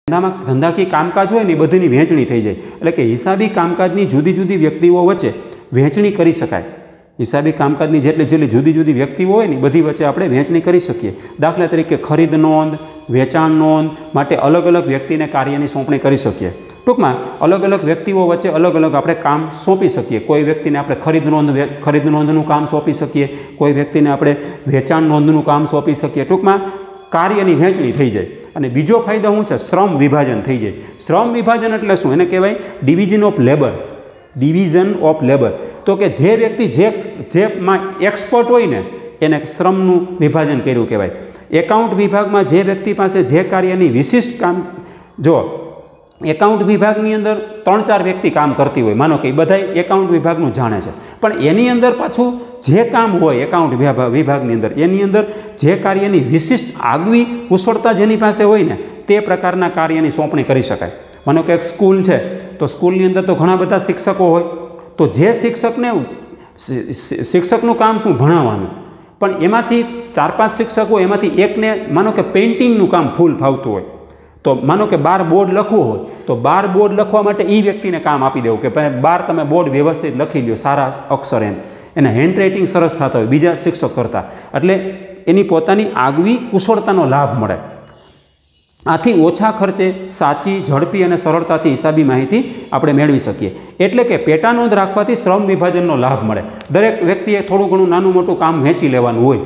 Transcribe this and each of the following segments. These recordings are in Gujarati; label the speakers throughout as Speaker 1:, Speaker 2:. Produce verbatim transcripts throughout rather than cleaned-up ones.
Speaker 1: ધંધામાં ધંધાકીય કામકાજ હોય ને એ બધીની વહેંચણી થઈ જાય, એટલે કે હિસાબી કામકાજની જુદી જુદી વ્યક્તિઓ વચ્ચે વહેંચણી કરી શકાય। હિસાબી કામકાજની જેટલી જેટલી જુદી જુદી વ્યક્તિઓ હોય ને બધી વચ્ચે આપણે વહેંચણી કરી શકીએ। દાખલા તરીકે ખરીદ નોંધ, વેચાણ નોંધ માટે અલગ અલગ વ્યક્તિને કાર્યની સોંપણી કરી શકીએ। ટૂંકમાં અલગ અલગ વ્યક્તિઓ વચ્ચે અલગ અલગ આપણે કામ સોંપી શકીએ। કોઈ વ્યક્તિને આપણે ખરીદ નોંધ ખરીદ નોંધનું કામ સોંપી શકીએ, કોઈ વ્યક્તિને આપણે વેચાણ નોંધનું કામ સોંપી શકીએ। ટૂંકમાં કાર્યની વહેંચણી થઈ જાય। અને બીજો ફાયદો શું છે? શ્રમ વિભાજન થઈ જાય। શ્રમ વિભાજન એટલે શું? એને કહેવાય division of labour. Division of labour તો કે જે વ્યક્તિ જે જેમાં એક્સપર્ટ હોય ને એને શ્રમનું વિભાજન કર્યું કહેવાય। એકાઉન્ટ વિભાગમાં જે વ્યક્તિ પાસે જે કાર્યની વિશિષ્ટ કામ, જો એકાઉન્ટ વિભાગની અંદર ત્રણ ચાર વ્યક્તિ કામ કરતી હોય, માનો કે બધા એકાઉન્ટ વિભાગનું જાણે છે, પણ એની અંદર પાછું જે કામ હોય એકાઉન્ટ વિભાગની અંદર એની અંદર જે કાર્યની વિશિષ્ટ આગવી કુશળતા જેની પાસે હોય ને તે પ્રકારના કાર્યની સોંપણી કરી શકાય। માનો કે એક સ્કૂલ છે તો સ્કૂલની અંદર તો ઘણા બધા શિક્ષકો હોય, તો જે શિક્ષકને શિક્ષકનું કામ શું? ભણાવવાનું, પણ એમાંથી ચાર પાંચ શિક્ષકો એમાંથી એકને માનો કે પેઇન્ટિંગનું કામ ફૂલ ફાવતું હોય, તો માનો કે બાર બોર્ડ લખવું હોય તો બાર બોર્ડ લખવા માટે એ વ્યક્તિને કામ આપી દેવું કે ભાઈ બાર તમે બોર્ડ વ્યવસ્થિત લખી દો, સારા અક્ષર એમ, એને હેન્ડરાઇટિંગ સરસ થતા હોય બીજા શિક્ષક કરતાં, એટલે એની પોતાની આગવી કુશળતાનો લાભ મળે। આથી ઓછા ખર્ચે સાચી, ઝડપી અને સરળતાથી હિસાબી માહિતી આપણે મેળવી શકીએ। એટલે કે પેટા નોંધ રાખવાથી શ્રમ વિભાજનનો લાભ મળે। દરેક વ્યક્તિએ થોડું ઘણું નાનું મોટું કામ વહેંચી લેવાનું હોય।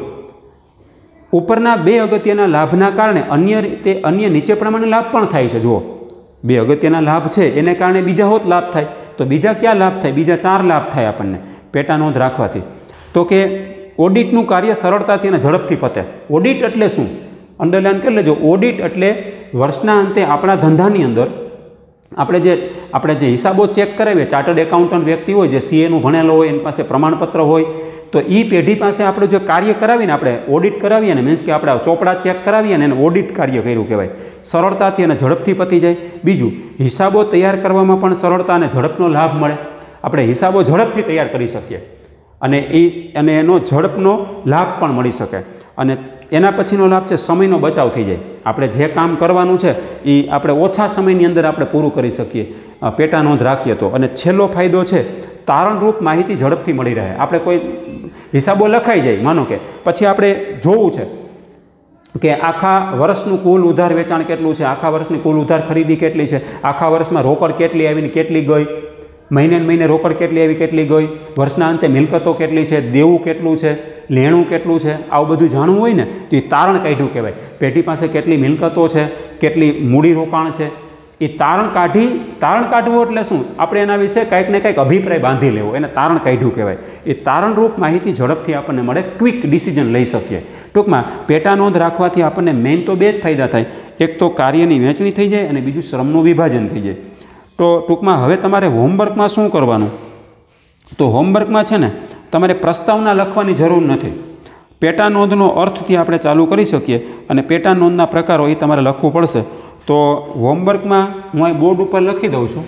Speaker 1: ઉપરના બે અગત્યના લાભના કારણે અન્ય રીતે અન્ય નીચે પ્રમાણે લાભ પણ થાય છે। જુઓ, બે અગત્યના લાભ છે એને કારણે બીજા હોત લાભ થાય, તો બીજા ક્યાં લાભ થાય? બીજા ચાર લાભ થાય આપણને પેટા નોંધ રાખવાથી। તો કે ઓડિટનું કાર્ય સરળતાથી અને ઝડપથી પતે। ઓડિટ એટલે શું? અંડરલાઇન કરી લેજો। ઓડિટ એટલે વર્ષના અંતે આપણા ધંધાની અંદર આપણે જે આપણે જે હિસાબો ચેક કરાવીએ, ચાર્ટર્ડ એકાઉન્ટન્ટ વ્યક્તિ હોય જે સીએનું ભણેલો હોય એની પાસે પ્રમાણપત્ર હોય, તો એ પેઢી પાસે આપણે જો કાર્ય કરાવીને આપણે ઓડિટ કરાવીએ ને, મીન્સ કે આપણે ચોપડા ચેક કરાવીએ ને એને ઓડિટ કાર્ય કર્યું કહેવાય। સરળતાથી અને ઝડપથી પતી જાય। બીજું, હિસાબો તૈયાર કરવામાં પણ સરળતા અને ઝડપનો લાભ મળે। આપણે હિસાબો ઝડપથી તૈયાર કરી શકીએ અને એ અને એનો ઝડપનો લાભ પણ મળી શકે। અને એના પછીનો લાભ છે સમયનો બચાવ થઈ જાય। આપણે જે કામ કરવાનું છે એ આપણે ઓછા સમયની અંદર આપણે પૂરું કરી શકીએ પેટા નોંધ રાખીએ તો। અને છેલ્લો ફાયદો છે તારણરૂપ માહિતી ઝડપથી મળી રહે। આપણે કોઈ હિસાબો લખાઈ જાય, માનો કે પછી આપણે જોવું છે કે આખા વર્ષનું કુલ ઉધાર વેચાણ કેટલું છે, આખા વર્ષની કુલ ઉધાર ખરીદી કેટલી છે, આખા વર્ષમાં રોકડ કેટલી આવીને કેટલી ગઈ, મહિને મહિને રોકડ કેટલી આવી કેટલી ગઈ, વર્ષના અંતે મિલકતો કેટલી છે, દેવું કેટલું છે, લેણું કેટલું છે, આવું બધું જાણવું હોય ને તો એ તારણ કાઢ્યું કહેવાય। પેઢી પાસે કેટલી મિલકતો છે, કેટલી મૂડી રોકાણ છે, એ તારણ કાઢી તારણ કાઢવું એટલે શું? આપણે એના વિશે કંઈક ને કંઈક અભિપ્રાય બાંધી લેવો, એને તારણ કાઢ્યું કહેવાય। એ તારણરૂપ માહિતી ઝડપથી આપણને મળે, ક્વિક ડિસિઝન લઈ શકીએ। ટૂંકમાં પેટા નોંધ રાખવાથી આપણને મેઇન તો બે જ ફાયદા થાય। એક તો કાર્યની વહેંચણી થઈ જાય અને બીજું શ્રમનું વિભાજન થઈ જાય। તો ટૂંકમાં હવે તમારે હોમવર્કમાં શું કરવાનું? તો હોમવર્કમાં છે ને તમારે પ્રસ્તાવના લખવાની જરૂર નથી। પેટા નોંધનો અર્થથી આપણે ચાલુ કરી શકીએ અને પેટા નોંધના પ્રકારો એ તમારે લખવું પડશે। તો હોમવર્કમાં હું અહીં બોર્ડ ઉપર લખી દઉં છું।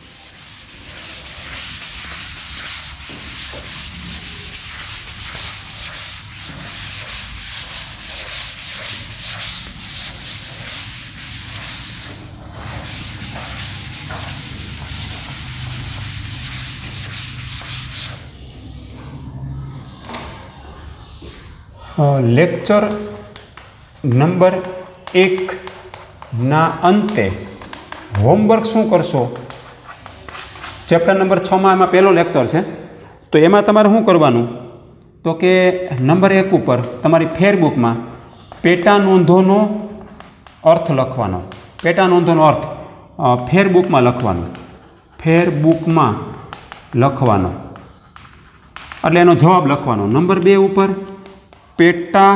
Speaker 1: લેક્ચર નંબર એક ના અંતે હોમવર્ક શું કરશો? ચેપ્ટર નંબર છમાં એમાં પહેલો લેક્ચર છે, તો એમાં તમારે શું કરવાનું? તો કે નંબર એક ઉપર તમારી ફેરબુકમાં પેટા નોંધોનો અર્થ લખવાનો। પેટા નોંધોનો અર્થ ફેરબુકમાં લખવાનો, ફેરબુકમાં લખવાનો એટલે એનો જવાબ લખવાનો। નંબર બે ઉપર પેટા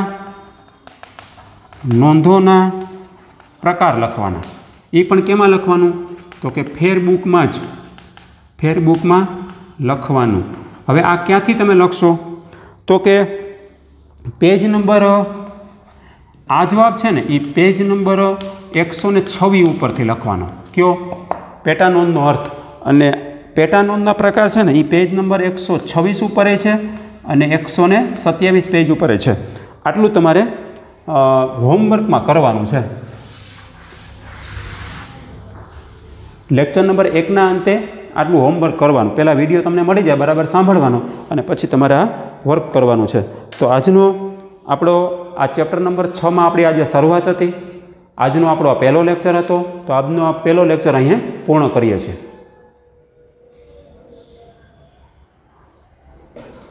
Speaker 1: નોંધોના પ્રકાર લખવાના। એ પણ કેમાં લખવાનું? તો કે ફેરબુકમાં જ ફેરબુકમાં લખવાનું। હવે આ ક્યાંથી તમે લખશો? તો કે પેજ નંબર આ જવાબ છે ને એ પેજ નંબર એકસો ને છવ્વીસ ઉપરથી લખવાનો। કયો? પેટા નોંધનો અર્થ અને પેટા નોંધના પ્રકાર છે ને એ પેજ નંબર એકસો છવ્વીસ ઉપર છે અને એકસો ને સત્યાવીસ પેજ ઉપર છે। આટલું તમારે હોમવર્કમાં કરવાનું છે। લેક્ચર નંબર એકના અંતે આટલું હોમવર્ક કરવાનું, પહેલાં વિડીયો તમને મળી જાય બરાબર સાંભળવાનો અને પછી તમારે આ વર્ક કરવાનું છે. તો આજનો આપણો આ ચેપ્ટર નંબર છમાં આપણી આજે શરૂઆત હતી. આજનો આપણો આ પહેલો લેક્ચર હતો. તો આજનો આ પહેલો લેક્ચર અહીંયા પૂર્ણ કરીએ છીએ.